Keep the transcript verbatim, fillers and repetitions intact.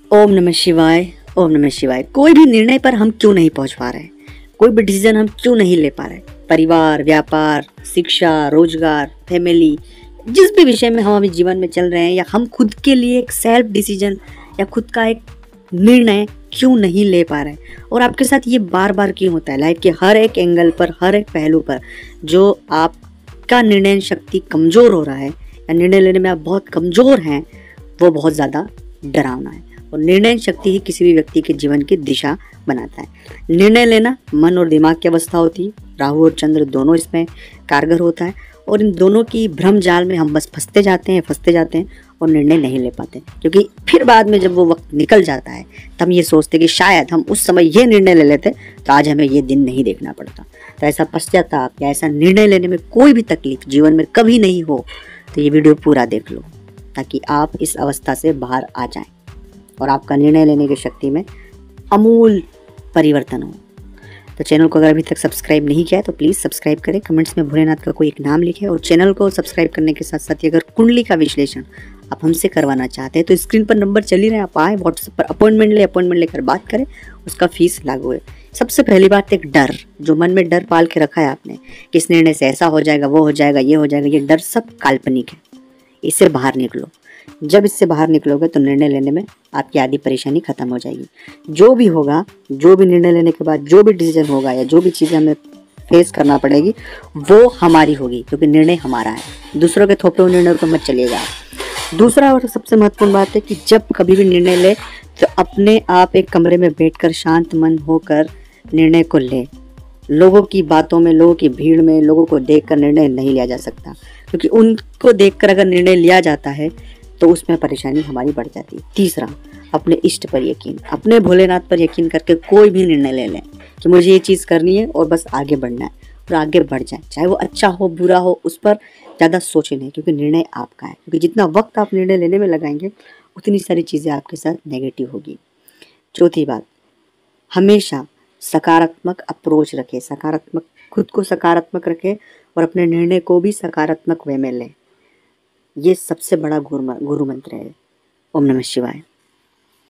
ओम नमः शिवाय। ओम नमः शिवाय। कोई भी निर्णय पर हम क्यों नहीं पहुंच पा रहे, कोई भी डिसीजन हम क्यों नहीं ले पा रहे। परिवार, व्यापार, शिक्षा, रोजगार, फैमिली, जिस भी विषय में हम अभी जीवन में चल रहे हैं, या हम खुद के लिए एक सेल्फ डिसीजन या खुद का एक निर्णय क्यों नहीं ले पा रहे। और आपके साथ ये बार बार क्यों होता है। लाइफ के हर एक एंगल पर, हर एक पहलू पर जो आपका निर्णय शक्ति कमज़ोर हो रहा है या निर्णय लेने में आप बहुत कमज़ोर हैं, वो बहुत ज़्यादा डरावना है। और निर्णय शक्ति ही किसी भी व्यक्ति के जीवन की दिशा बनाता है। निर्णय लेना मन और दिमाग की अवस्था होती है। राहु और चंद्र दोनों इसमें कारगर होता है, और इन दोनों की भ्रम जाल में हम बस फंसते जाते हैं फंसते जाते हैं और निर्णय नहीं ले पाते। क्योंकि फिर बाद में जब वो वक्त निकल जाता है तब हम ये सोचते कि शायद हम उस समय ये निर्णय ले लेते तो आज हमें ये दिन नहीं देखना पड़ता। तो ऐसा पश्चाताप या ऐसा निर्णय लेने में कोई भी तकलीफ जीवन में कभी नहीं हो तो ये वीडियो पूरा देख लो, ताकि आप इस अवस्था से बाहर आ जाएं और आपका निर्णय लेने की शक्ति में अमूल परिवर्तन हो। तो चैनल को अगर अभी तक सब्सक्राइब नहीं किया है तो प्लीज़ सब्सक्राइब करें। कमेंट्स में भोलेनाथ का कोई एक नाम लिखें, और चैनल को सब्सक्राइब करने के साथ साथ ही अगर कुंडली का विश्लेषण आप हमसे करवाना चाहते हैं तो स्क्रीन पर नंबर चल ही रहे, आप आए व्हाट्सएप पर अपॉइंटमेंट ले अपॉइंटमेंट लेकर बात करें, उसका फीस लागू है। सबसे पहली बात, एक डर, जो मन में डर पाल के रखा है आपने कि इस निर्णय से ऐसा हो जाएगा, वो हो जाएगा, ये हो जाएगा, ये डर सब काल्पनिक है। इससे बाहर निकलो। जब इससे बाहर निकलोगे तो निर्णय लेने में आपकी आधी परेशानी खत्म हो जाएगी। जो भी होगा, जो भी निर्णय लेने के बाद जो भी डिसीजन होगा या जो भी चीज़ें हमें फेस करना पड़ेगी वो हमारी होगी, क्योंकि निर्णय हमारा है। दूसरों के थोपे हुए निर्णय पर मत चलिएगा। दूसरा और सबसे महत्वपूर्ण बात है कि जब कभी भी निर्णय ले तो अपने आप एक कमरे में बैठकर शांत मन होकर निर्णय को ले। लोगों की बातों में, लोगों की भीड़ में, लोगों को देखकर निर्णय नहीं लिया जा सकता, क्योंकि उनको देखकर अगर निर्णय लिया जाता है तो उसमें परेशानी हमारी बढ़ जाती है। तीसरा, अपने इष्ट पर यकीन, अपने भोलेनाथ पर यकीन करके कोई भी निर्णय ले लें कि मुझे ये चीज़ करनी है और बस आगे बढ़ना है, और आगे बढ़ जाए, चाहे वो अच्छा हो बुरा हो, उस पर ज़्यादा सोचें नहीं, क्योंकि निर्णय आपका है। क्योंकि जितना वक्त आप निर्णय लेने में लगाएंगे उतनी सारी चीज़ें आपके साथ नेगेटिव होगी। चौथी बात, हमेशा सकारात्मक अप्रोच रखें, सकारात्मक, खुद को सकारात्मक रखें और अपने निर्णय को भी सकारात्मक वे में लें। ये सबसे बड़ा गुरु गुरु मंत्र है। ओम नमः शिवाय।